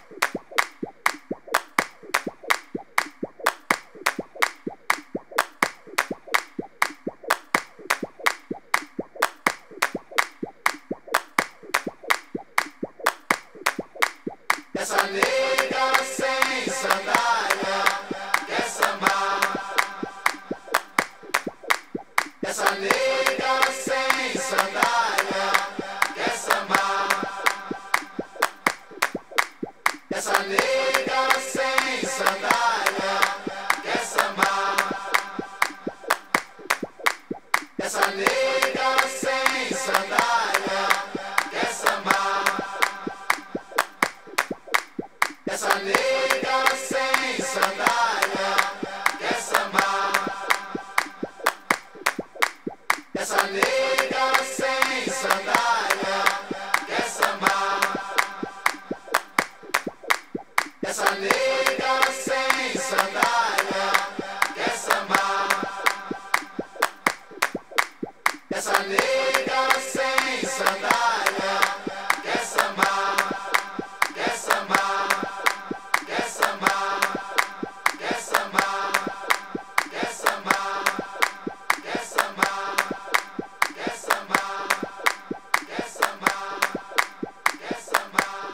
Essa nega sem sandália quer sambar. Essa nega sem sandália quer sambar. Essa nega sem sandália quer sambar. Essa nega sem sandália quer sambar. Essa nega sem sandália quer sambar. Essa nega sem sandália quer sambar. Essa nega sem sandália quer sambar. Essa nega